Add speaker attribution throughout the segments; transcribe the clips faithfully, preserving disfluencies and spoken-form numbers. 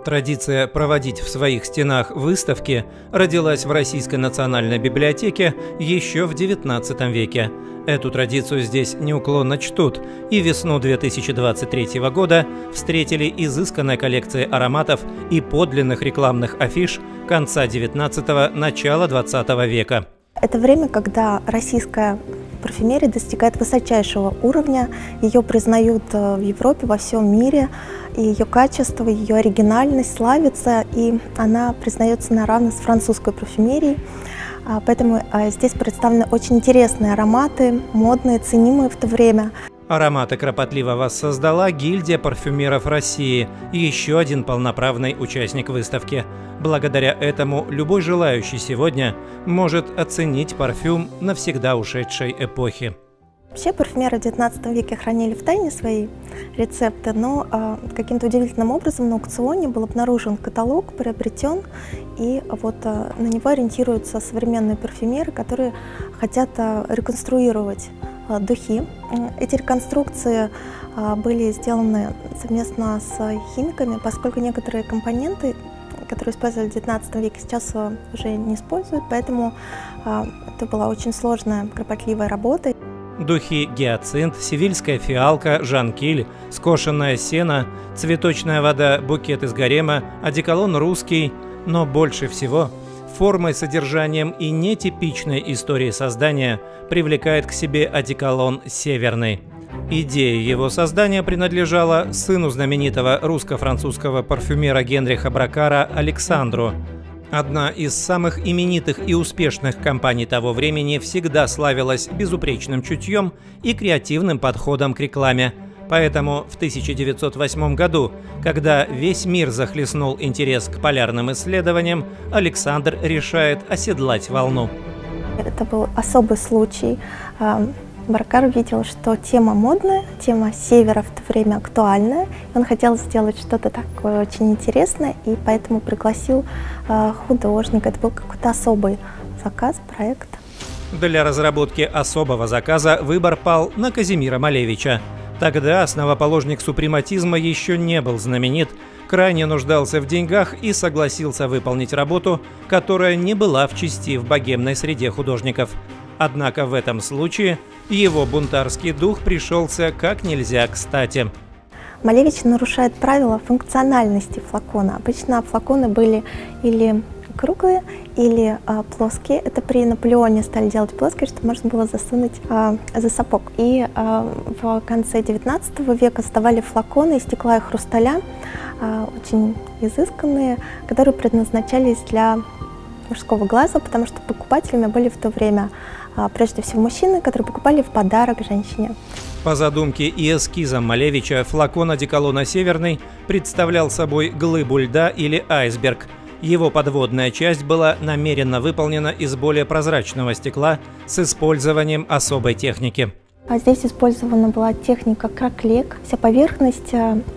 Speaker 1: Традиция проводить в своих стенах выставки родилась в Российской национальной библиотеке еще в девятнадцатом веке. Эту традицию здесь неуклонно чтут, и весну две тысячи двадцать третьего года встретили изысканной коллекцией ароматов и подлинных рекламных афиш конца девятнадцатого – начала двадцатого века.
Speaker 2: Это время, когда российская парфюмерия достигает высочайшего уровня, ее признают в Европе, во всем мире, и ее качество, ее оригинальность славится, и она признается наравне с французской парфюмерией. Поэтому здесь представлены очень интересные ароматы, модные, ценимые в то время.
Speaker 1: Ароматы кропотливо воссоздала гильдия парфюмеров России, еще один полноправный участник выставки. Благодаря этому любой желающий сегодня может оценить парфюм навсегда ушедшей эпохи.
Speaker 2: Вообще парфюмеры в девятнадцатом веке хранили в тайне свои рецепты, но э, каким-то удивительным образом на аукционе был обнаружен каталог, приобретен, и вот э, на него ориентируются современные парфюмеры, которые хотят э, реконструировать э, духи. Эти реконструкции э, были сделаны совместно с химиками, поскольку некоторые компоненты, которые использовали в девятнадцатом веке, сейчас э, уже не используют, поэтому э, это была очень сложная, кропотливая работа.
Speaker 1: Духи гиацинт, севильская фиалка, жанкиль, скошенное сено, цветочная вода, букет из гарема, одеколон русский, но больше всего формой, содержанием и нетипичной историей создания привлекает к себе одеколон северный. Идея его создания принадлежала сыну знаменитого русско-французского парфюмера Генриха Бракара Александру. Одна из самых именитых и успешных компаний того времени всегда славилась безупречным чутьем и креативным подходом к рекламе. Поэтому в тысяча девятьсот восьмом году, когда весь мир захлестнул интерес к полярным исследованиям, Александр решает оседлать волну.
Speaker 2: Это был особый случай. Бракар увидел, что тема модная, тема севера в то время актуальная. Он хотел сделать что-то такое очень интересное, и поэтому пригласил э, художника. Это был какой-то особый заказ, проект.
Speaker 1: Для разработки особого заказа выбор пал на Казимира Малевича. Тогда основоположник супрематизма еще не был знаменит, крайне нуждался в деньгах и согласился выполнить работу, которая не была в чести в богемной среде художников. Однако в этом случае его бунтарский дух пришелся как нельзя кстати.
Speaker 2: Малевич нарушает правила функциональности флакона. Обычно флаконы были или круглые, или а, плоские. Это при Наполеоне стали делать плоские, чтобы можно было засунуть а, за сапог. И а, в конце девятнадцатого века создавали флаконы из стекла и хрусталя, а, очень изысканные, которые предназначались для мужского глаза, потому что покупателями были в то время а, прежде всего мужчины, которые покупали в подарок женщине.
Speaker 1: По задумке и эскизам Малевича, флакон одеколона «Северный» представлял собой глыбу льда или айсберг. Его подводная часть была намеренно выполнена из более прозрачного стекла с использованием особой техники.
Speaker 2: А здесь использована была техника краклек. Вся поверхность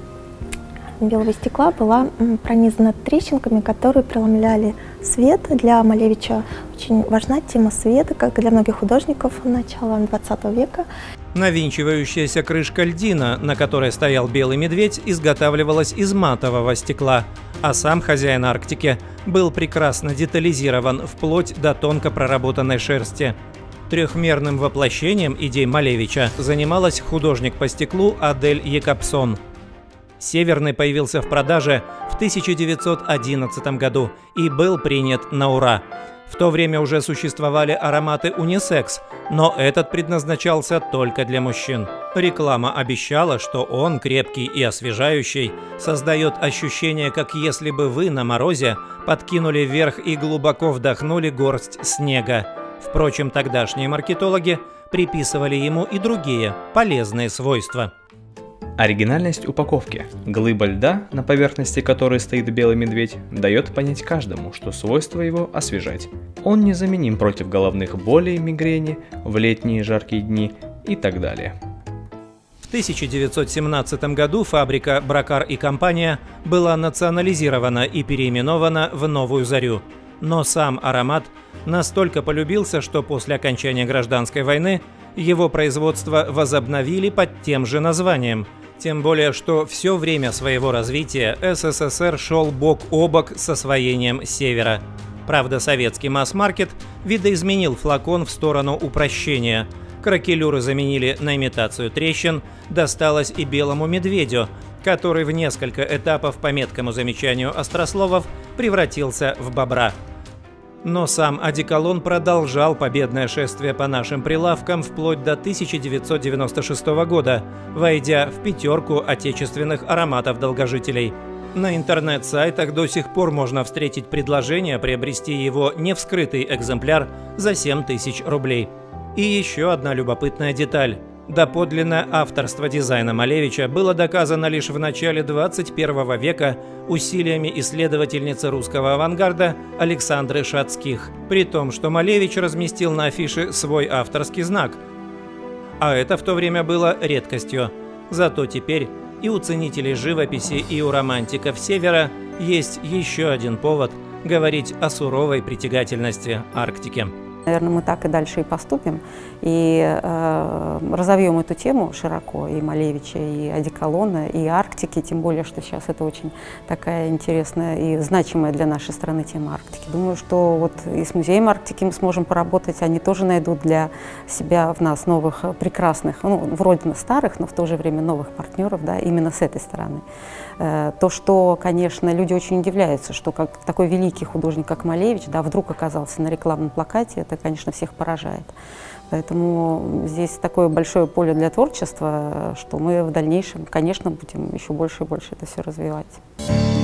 Speaker 2: белого стекла была пронизана трещинками, которые преломляли свет. Для Малевича очень важна тема света, как и для многих художников начала двадцатого века.
Speaker 1: Навинчивающаяся крышка льдина, на которой стоял белый медведь, изготавливалась из матового стекла, а сам хозяин Арктики был прекрасно детализирован вплоть до тонко проработанной шерсти. Трехмерным воплощением идей Малевича занималась художник по стеклу Адель Якобсон. «Северный» появился в продаже в тысяча девятьсот одиннадцатом году и был принят на ура. В то время уже существовали ароматы унисекс, но этот предназначался только для мужчин. Реклама обещала, что он, крепкий и освежающий, создает ощущение, как если бы вы на морозе подкинули вверх и глубоко вдохнули горсть снега. Впрочем, тогдашние маркетологи приписывали ему и другие полезные свойства.
Speaker 3: Оригинальность упаковки. Глыба льда, на поверхности которой стоит белый медведь, дает понять каждому, что свойство его освежать. Он незаменим против головных болей, мигрени, в летние жаркие дни и так далее.
Speaker 1: В тысяча девятьсот семнадцатом году фабрика «Бракар и компания» была национализирована и переименована в «Новую Зарю». Но сам аромат настолько полюбился, что после окончания гражданской войны его производство возобновили под тем же названием. Тем более, что все время своего развития СССР шел бок о бок с освоением Севера. Правда, советский масс-маркет видоизменил флакон в сторону упрощения. Кракелюры заменили на имитацию трещин, досталось и белому медведю, который в несколько этапов, по меткому замечанию острословов, превратился в бобра. Но сам одеколон продолжал победное шествие по нашим прилавкам вплоть до тысяча девятьсот девяносто шестого года, войдя в пятерку отечественных ароматов-долгожителей. На интернет-сайтах до сих пор можно встретить предложение приобрести его невскрытый экземпляр за семь тысяч рублей. И еще одна любопытная деталь. Доподлинное авторство дизайна Малевича было доказано лишь в начале двадцать первого века усилиями исследовательницы русского авангарда Александры Шацких, при том, что Малевич разместил на афише свой авторский знак. А это в то время было редкостью. Зато теперь и у ценителей живописи, и у романтиков Севера есть еще один повод говорить о суровой притягательности Арктики.
Speaker 4: Наверное, мы так и дальше и поступим, и э, разовьем эту тему широко, и Малевича, и одеколона, и Арктики, тем более, что сейчас это очень такая интересная и значимая для нашей страны тема Арктики. Думаю, что вот и с музеем Арктики мы сможем поработать, они тоже найдут для себя в нас новых прекрасных, ну, вроде старых, но в то же время новых партнеров, да, именно с этой стороны. Э, то, что, конечно, люди очень удивляются, что как такой великий художник, как Малевич, да, вдруг оказался на рекламном плакате, это, конечно, всех поражает. Поэтому здесь такое большое поле для творчества, что мы в дальнейшем, конечно, будем еще больше и больше это все развивать.